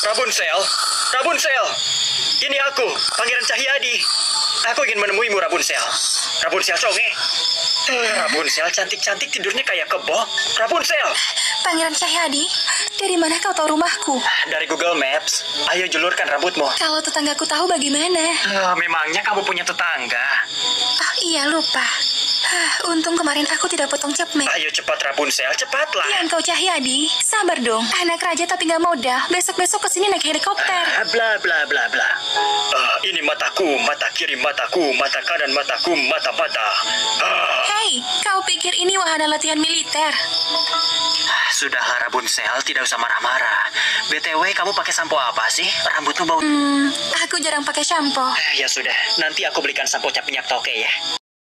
Rapunzel, Rapunzel, ini aku, Pangeran Cahyadi. Aku ingin menemuimu, Rapunzel. Rapunzel conge. Rapunzel cantik-cantik tidurnya kayak kebo. Rapunzel. Pangeran Cahyadi, dari mana kau tahu rumahku? Dari Google Maps. Ayo julurkan rambutmu. Kalau tetanggaku tahu bagaimana? Memangnya kamu punya tetangga? Oh iya, lupa. Untung kemarin aku tidak potong cepmek. Ayo cepat Rapunzel, cepatlah. Diam kau Cahyadi, sabar dong. Anak raja tapi nggak modal. Besok-besok kesini naik helikopter. Bla bla bla bla. Ini mataku, mata kiri mataku, mata kanan mataku, mata-mata. Hei, kau pikir ini wahana latihan militer? Sudahlah Rapunzel, tidak usah marah-marah. BTW, kamu pakai sampo apa sih? Rambutmu bau. Aku jarang pakai shampoo. Ya sudah, nanti aku belikan sampo cap minyak toke ya.